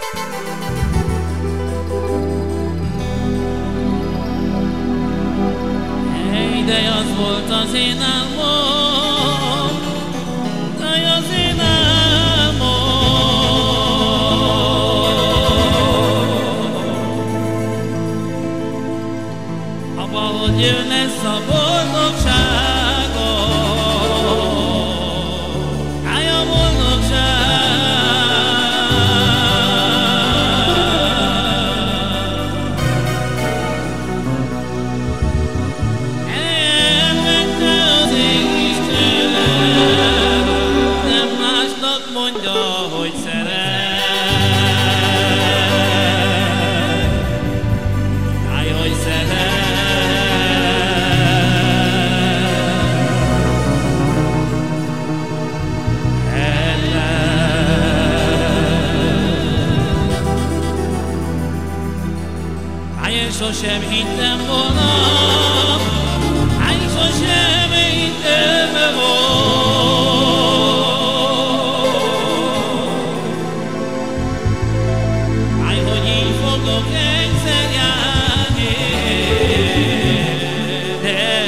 De az volt az én álmom, de az én álmom. Valahogy jön lesz a boldogságom, állj a boldogság. Mondja, hogy szeret, állj, hogy szeret. Állj, én sosem hittem volna, állj, sosem hittem volna. Egyszer járni, de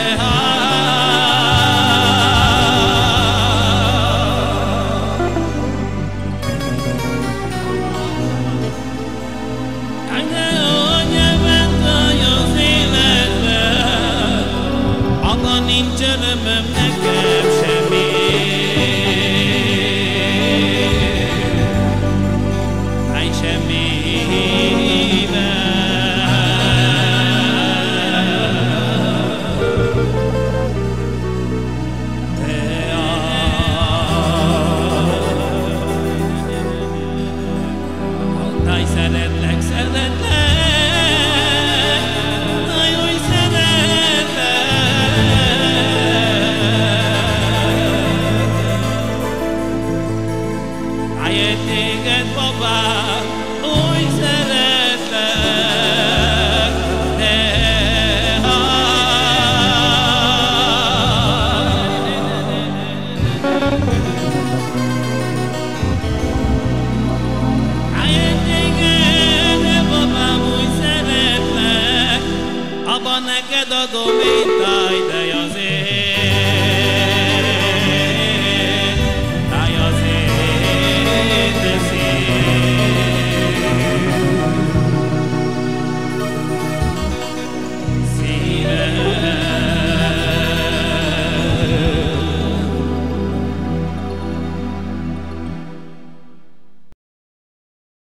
az életben, abban nincs örömöm nekem semmi. Szeretlek, szeretlek, nagyon szeretlek. Állj, téged, babám, úgy szeretlek, de abban neked adom én.